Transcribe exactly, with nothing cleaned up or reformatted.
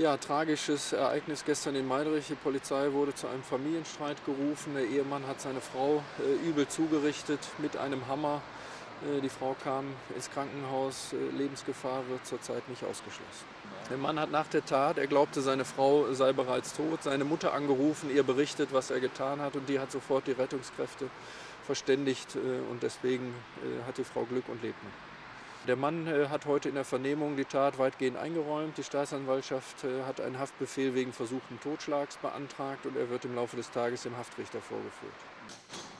Ja, tragisches Ereignis gestern in Meidrich. Die Polizei wurde zu einem Familienstreit gerufen. Der Ehemann hat seine Frau äh, übel zugerichtet mit einem Hammer. Äh, die Frau kam ins Krankenhaus. Äh, Lebensgefahr wird zurzeit nicht ausgeschlossen. Der Mann hat nach der Tat, er glaubte, seine Frau sei bereits tot, seine Mutter angerufen, ihr berichtet, was er getan hat, und die hat sofort die Rettungskräfte verständigt, äh, und deswegen äh, hat die Frau Glück und lebt noch. Der Mann äh, hat heute in der Vernehmung die Tat weitgehend eingeräumt. Die Staatsanwaltschaft äh, hat einen Haftbefehl wegen versuchten Totschlags beantragt und er wird im Laufe des Tages dem Haftrichter vorgeführt.